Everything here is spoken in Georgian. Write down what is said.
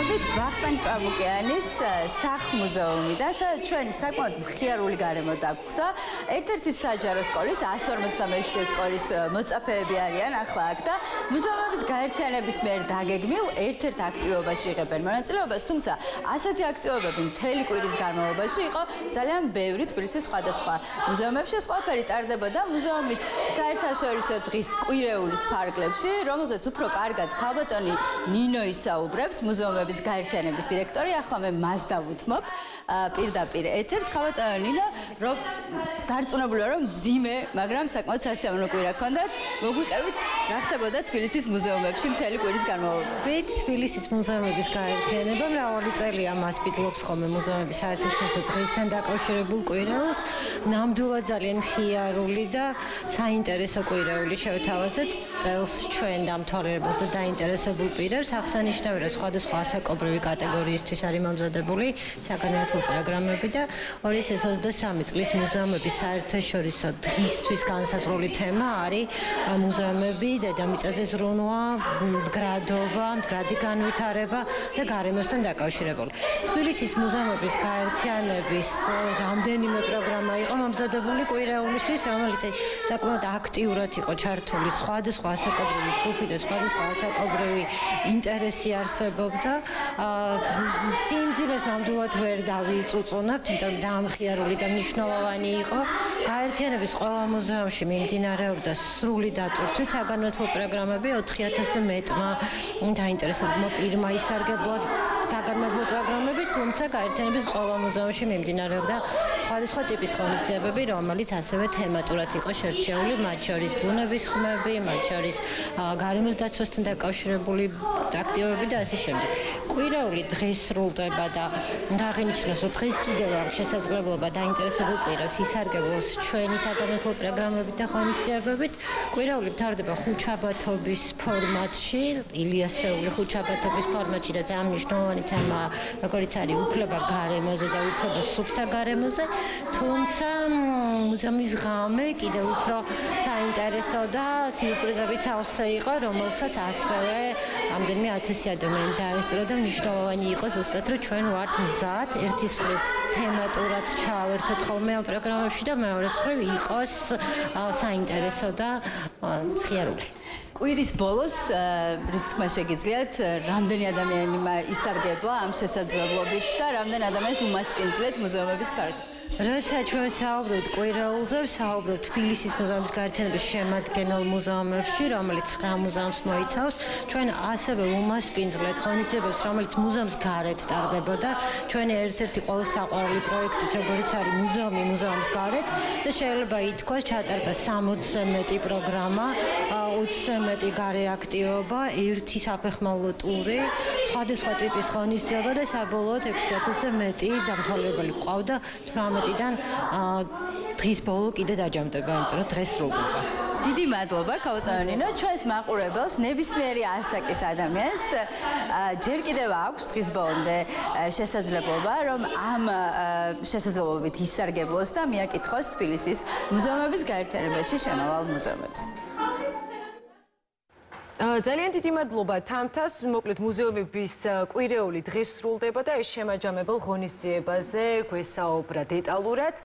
მოგესალმებით ვახტანგ ჭაბუკიანის სახლ-მუზეუმი და ჩვენ საკმაოდ მხიარული გარემო დაგხვდა. ერთ-ერთი საჯარო სკოლის 157 სკოლის მოწაფეები არიან ახლა აქ და მუზეუმების გაერთიანების მიერ დაგეგმილ ერთ-ერთ აქტივობაში იღებენ მონაწილეობას, თუმცა ასეთი აქტივობები მთელი კვირის განმავლობაში იყო ძალიან ბევრი თბილისის სხვადასხვა მუზეუმებში. ეს ყველაფერი ტარდებოდა მუზეუმის საერთაშორისო დღის კვირეულის ფარგლებში, რომელზეც უფრო კარგად ქალბატონი ნინო ისაუბრებს, მუზეუმების გაერთიანების დირექტორი. ახლა მე მას დავუთმობ პირდაპირ ეთერს. ქალბატონო ნინო, დარწმუნებული ვარ, რომ ძიმე, მაგრამ საკმაოდ სასიამოვნო კვირა გქონდათ. მოგვიყევით, რა ხდებოდა თბილისის მუზეუმებში მთელი კვირის განმავლობაში? თბილისის მუზეუმების გაერთიანება მრავალი წელია მასპინძლობს ხოლმე მუზეუმების საერთაშორისო დღესთან დაკავშირებულ კვირეულს. ნამდვილად ძალიან მხიარული და საინტერესო კვირეული შევთავაზეთ. წელს ჩვენ დამთვალიერებელს და დაინტერესებულ პირებს აღსანიშნავია, რომ სხვადასხვა ასაკობრივი კატეგორიისთვის არის მომზადებული საგანმანათლებლო პროგრამები და 2023 წლის მუზეუმების საერთაშორისო დღისთვის განსაზღვრული თემა არის მუზეუმები, დედამიწაზე ზრუნვა, მდგრადობა, მდგრადი განვითარება და გარემოსთან დაკავშირებული. თბილისის მუზეუმების გაერთიანების რამდენიმე პროგრამა იყო მომზადებული კვირეულისთვის, რომელიც საკმაოდ აქტიურად იყო ჩართული სხვადასხვა ასაკობრივი ჯგუფი და სხვადასხვა ასაკობრივი ინტერესი არსებობდა. სიმძიმეს ნამდვილად ვერ დავიწუწუნებთ, იმიტომ რომ ძალიან მხიარული და მნიშვნელოვანი იყო. გაერთიანების ყველა მუზეუმში მიმდინარეობდა სრული დატვირთვით საგანმანათლებლო პროგრამები 4000-ზე მეტმა დაინტერესებულმა პირმა ისარგებლა საგანმანათლებლო პროგრამები, თუმცა გაერთიანების ყველა მუზეუმში მიმდინარეობდა სხვადასხვა ტიპის ღონისძიებები, რომელიც ასევე თემატურად იყო შერჩეული, მათ შორის ბუნების ხმები, მათ შორის გარემოს დაცვასთან დაკავშირებული აქტივობები და ასე შემდეგ. კვირეული დღეს სრულდება და აღინიშნოს, რომ დღეს კიდევ აქვს შესაძლებლობა დაინტერესებულ პირებს ისარგებლოს ჩვენი საგანმანათლებლო პროგრამებით და ღონისძიებებით. კვირეული მთავრდება ხუთშაბათობის ფორმატში, ილიასეული ხუთშაბათობის ფორმატში და ძალიან მნიშვნელოვანი თემაა, როგორიც არის უფლება გარემოზე და უფლება სუფთა გარემოზე. თუმცა მუზეუმის ღამე კიდევ უფრო საინტერესო და სიურპრიზებით სავსე იყო, რომელსაც ასევე რამდენიმე 1000 ადამიანი დაესწრო და მნიშვნელოვანი იყო ზუსტად, რომ ჩვენ ვართ მზად ერთის მხრივ თემატურად ჩავერთოთ ხოლმე ამ პროგრამებში და მეორეს მხრივ იყოს საინტერესო და მხიარული. კვირის ბოლოს რის თქმა შეგიძლიათ, რამდენი ადამიანი ისარგებლა ამ შესაძლებლობით და რამდენი ადამიანს უმასპინძლეთ მუზეუმების ფარგლებში? როცა ჩვენ საუბრობთ კვირეულზე, საუბრობთ თბილისის მუზეუმის გაერთიანების შემადგენელ მუზეუმებში, რომელიც 9 მუზეუმს მოიცავს, ჩვენ ასევე უმასპინძლეთ ღონისძიებებს, რომელიც მუზეუმს გარეთ ტარდებოდა. ჩვენი ერთ-ერთი ყველა საყვარელი პროექტით, როგორიც არის მუზეუმი მუზეუმს გარეთ და შეიძლება ითქვას, ჩატარდა 60-ზე მეტი პროგრამა, 20-ზე მეტი გარე აქტივობა, ერთი საფეხმავლო ტური, სხვადასხვა ტიპის ღონისძიება და საბოლოოდ 6000-ზე მეტი დამთვალიერებელი ყავდა 18-დან დღის ბოლო კიდე დაჯამდება, იმიტომ რომ დღეს სრულდება. დიდი მადლობა, ქალბატონო ნინო. ჩვენს მაყურებელს, ნებისმიერი ასაკის ადამიანს ჯერ კიდევ აქვს დღის ბოლომდე შესაძლებლობა, რომ ამ შესაძლებლობით ისარგებლოს და მიაკითხოს თბილისის მუზეუმების გაერთიანებაში შემავალ მუზეუმებს. ძალიან დიდი მადლობა თამთას. მოკლედ მუზეუმების კვირეული დღეს სრულდება და ეს შემაჯამებელ ღონისძიებაზე გვესაუბრა დეტალურად.